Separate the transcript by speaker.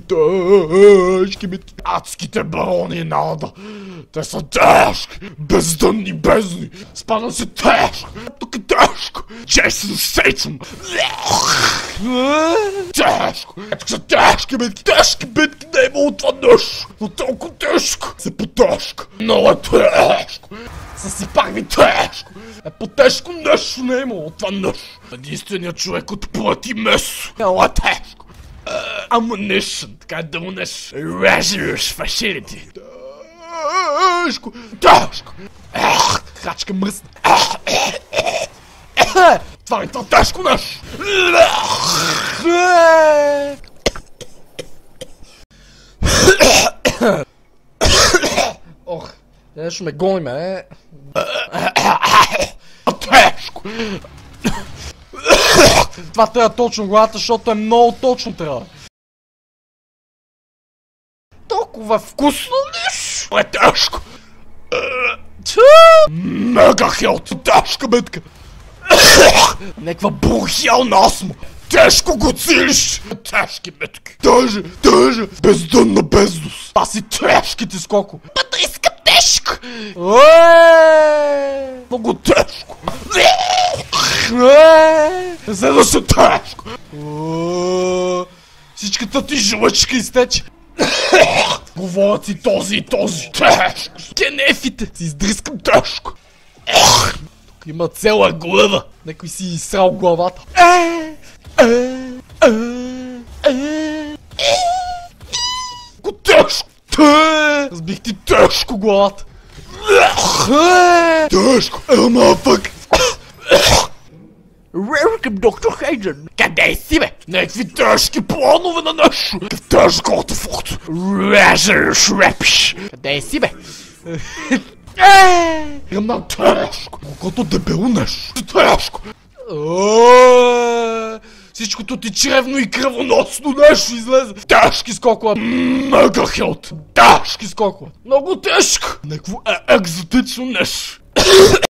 Speaker 1: Тежки битки. Адските барони Нада. Те са тежки. Бездънни бездни. Спада се тежко. Тук е тежко. Джейсън Стейтъм. Тежко. Ето са тежки битки. Тежки битки. Не е имало това нещо. Но толкова тежко. Се по-тежко. Много е тежко. Съсипах ви тежко. По-тежко нещо не е имало това нещо. Единственият човек от плът и месо. Много е тежко. Ammunition, така да му неш. Reserves facility. Тежко. Тежко. Крачка мръсна. Това е това тежко нещо. Ох, нещо ме гони ме. Тежко. Това трябва точно главата, защото е много точно трябва. Толкова вкусно нещо. Е тежко. Мега хелт. Тежка битка. Неква брухиална астма. Тежко го цилиш. Тежки битки. Тежа. Бездънна бездност. Аз си тежките скоко. Пъта иска тежко. Много тежко. За да се тежко. Всичката ти жлъчка изтече. Говорят си този и този. Тежко. Кенефите. Си издрискам тежко. Тук има цела глава. Некой си изсрал главата. Тежко. Разбих ти тежко главата. Тежко. Мафък. Welcome, доктор Хейден! Къде си, бе? Някакви тежки планове на нещо! Какъв тежък артефакт! Резер шрепш! Къде си, бе? Имам тежко! Колкото дебело нещо! Тежко! Всичкото ти чревно и кръвоносно нещо излезе! Тежки скокова! Мега хелт! Тежки скокова! Много тежко! Някакво екзотично нещо!